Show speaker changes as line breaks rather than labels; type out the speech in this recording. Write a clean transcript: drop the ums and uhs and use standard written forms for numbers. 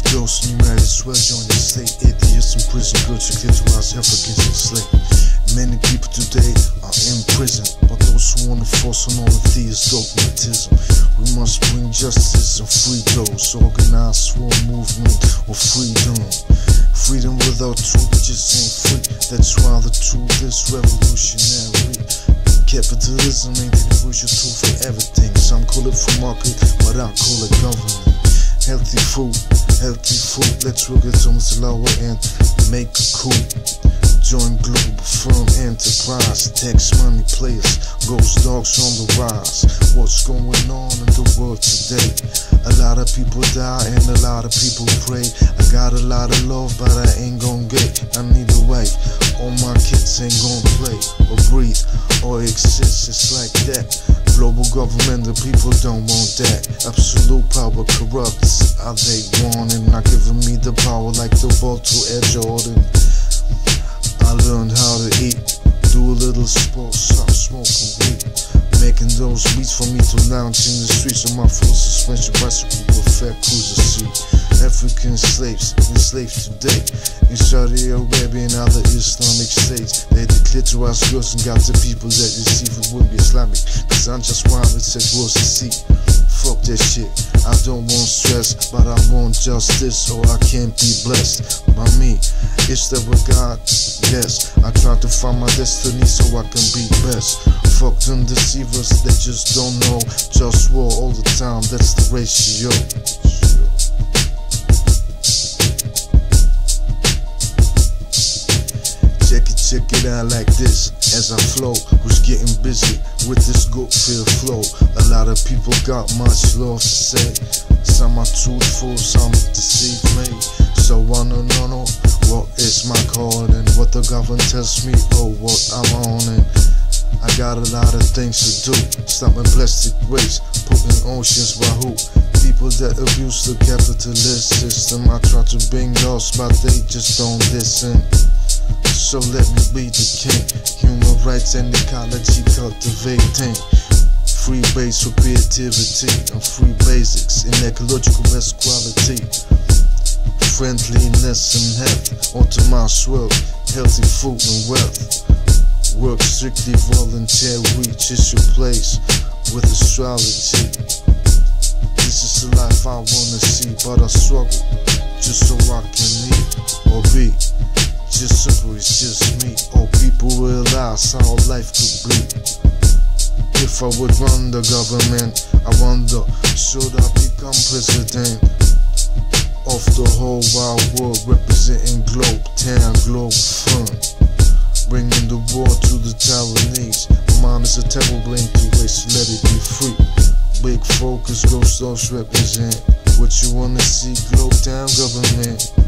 Those who might as well join the state. Atheists in prison, good to clitorize Africans enslaved. Many people today are in prison, but those who want to force on all of these dogmatism. We must bring justice and free those. Organize for a movement of freedom. Freedom without truth just ain't free. That's why the truth is revolutionary. Capitalism ain't the universal tool for everything. Some call it free market, but I call it government. Healthy food, let's work it almost lower and make a coup. Join global firm enterprise, tax money players, ghost dogs on the rise. What's going on in the world today? A lot of people die and a lot of people pray. I got a lot of love but I ain't gon' get. I need a wife, all my kids ain't gon' play or breathe or exist just like that. Global government, the people don't want that. Absolute power corrupts how they want and not giving me the power like the ball to Air Jordan. I learned how to eat, do a little sports, stop smoking weed. Making those beats for me to lounge in the streets on my full suspension bicycle with fat cruiser seat. African slaves, enslaved today in Saudi Arabia and other Islamic states. They declared to us girls and got the people that receive it would be Islamic. Cause I'm just wild, it said words to see. Fuck that shit, I don't want stress, but I want justice or I can't be blessed by me. Is that what God? Yes, I try to find my destiny so I can be best. Fuck them deceivers that just don't know. Just war all the time, that's the ratio. Check it out like this as I flow. Who's getting busy with this good feel flow? A lot of people got much love to say. Some are truthful, some deceive me. So I don't know what is my calling, what the government tells me or what I'm on. And I got a lot of things to do. Stopping plastic waste, putting oceans by who? People that abuse the capitalist system. I try to bring laws, but they just don't listen. So let me be the king. Human rights and ecology cultivating. Free base for creativity and free basics in ecological best quality. Friendliness and health, optimized world, healthy food and wealth. Work strictly voluntary, reaches your place with astrology. This is the life I wanna see, but I struggle just so I can eat or be. Just simple, it's just me. All people realize how life could be. If I would run the government, I wonder, should I become president of the whole wide world, representing Globe Town, Globe Fun, bringing the war to the Taiwanese. Mine is a terrible blame to waste, let it be free. Big focus, ghost dogs represent what you wanna see, Globe Town government.